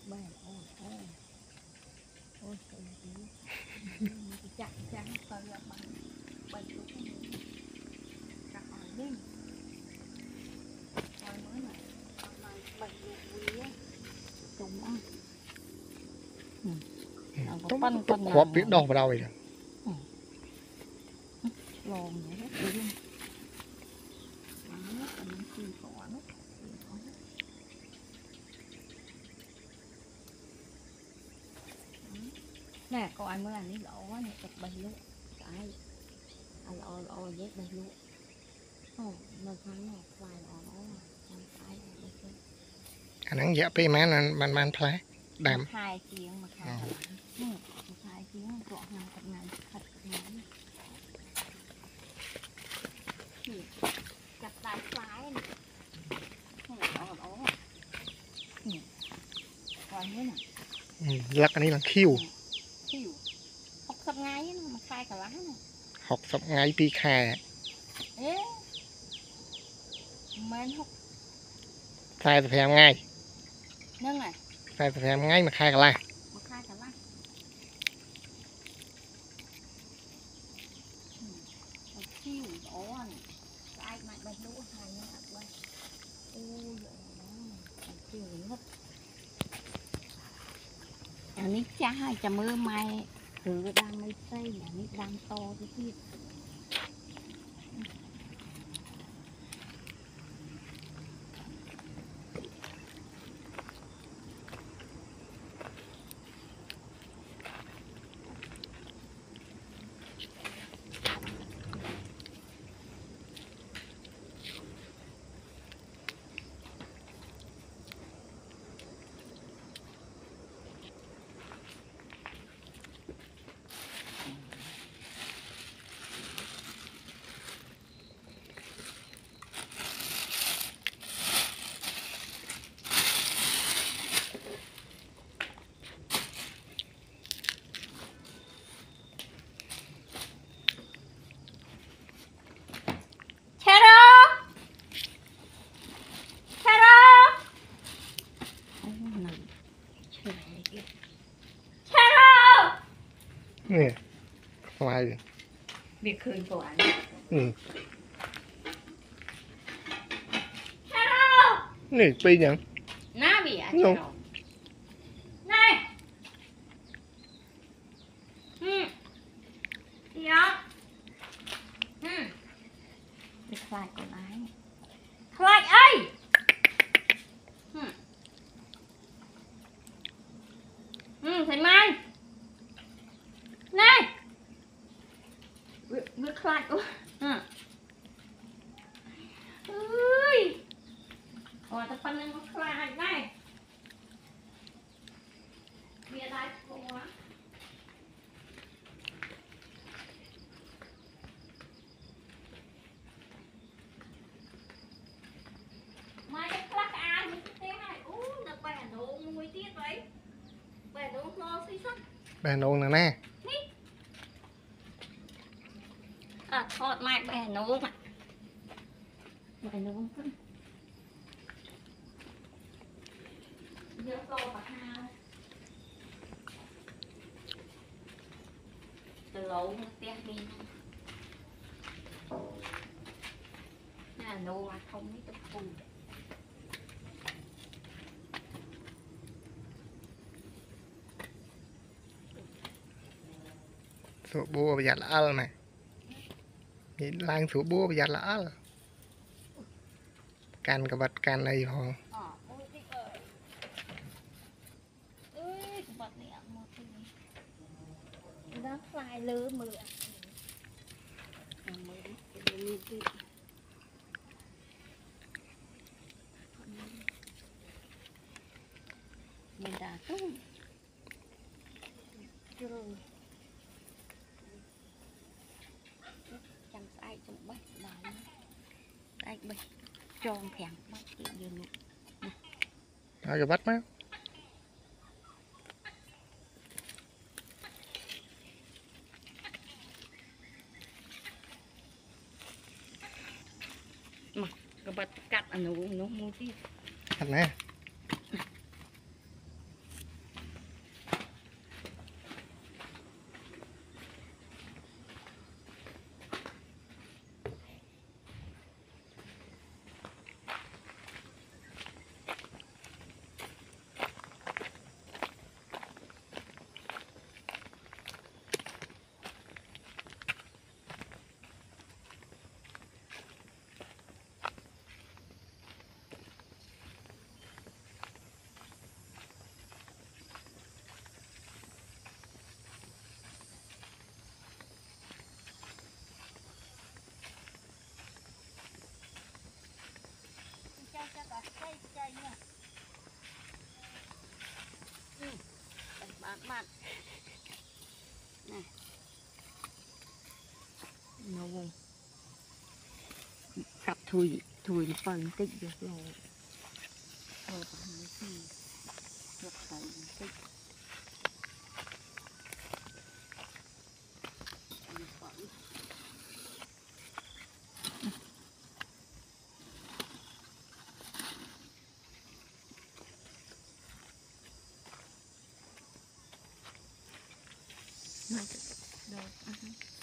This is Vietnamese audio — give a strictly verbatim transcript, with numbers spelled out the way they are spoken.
bè ôi ôi ôi trời ơi chặt chắn phải là bằng bằng lúc này chặt hỏi đi rồi mới này bằng bằng lúc quý á đúng không khó biết đâu vào đâu vậy lồn vậy hết đi nè có ai mới làm cái lỗ á, chụp bay luôn cái ai lỗ lỗ dép bay luôn ồ mình thấy một vài lỗ lỗ trong cái anh ăn dẹp đi máมันมันพลายดำ hai tiếng mà khai ừ, hai tiếng gõ hàng thật ngắn thật ngắn chặt tay trái này này lỗ lỗ ừ. còn thế nào ลักอันนี้ลังคิวคิวหกสับไงมันคลายกับล้างน่ะหกสับไงปีแค่เอ๊ะมันหกใส่แผงไงนั่งไงใส่แผงไงมาคายกันละมันคลายกับล้างคิวอ่อนไอ้มันมันรู้หายเนี่ยอะไรโอ้ยคิวงดอันนี้จ้าจะมือไม้ถือดังไม่ใช่อันนี้ดังโตที่ที่นี่ควายเบียคืนตัวอันอืมนี่ปียังน้าเบียเจ้านี่อืมเดี๋ยวอืมไปคลายก่อนไอ้คลายไอ้อืมอืมเห็นไหมนี่เบียคลายอุ้ยอืมเฮ้ยอ๋อแต่ปันนึงมันคลายได้เบียได้ตัวไม่ได้คลายอ่านมันเต้ให้อู้แต่แปะโน้มมวยที่ไหนแปะโน้มรอสิสักแบนองนะแน่อ่ะทอดไม้แบะโน้มอ่ะแบะโน้มขึ้นเดี๋ยวโตปะฮาวจะโหลมันเตี้ยมีน่าโน้มkhông biết tập phù sủa bùa bây giờ là ăn nàyนี่ล้างสูบบัวประหยัดละกันกับบัดกันอะไรพอ nó phai lứa mưa mình đã tốt rồi chăm sai trong bách đó đây bách tròn thèm bách tự nhiên ai bắt má cái bật cắt ở nó nó mua tí thật nè đây nha. Ừ. Đây, bạn bạn này nó vùng cặp thùi thùi nó phần tích được rồi rồi có mấy gì được phải tích Rồi,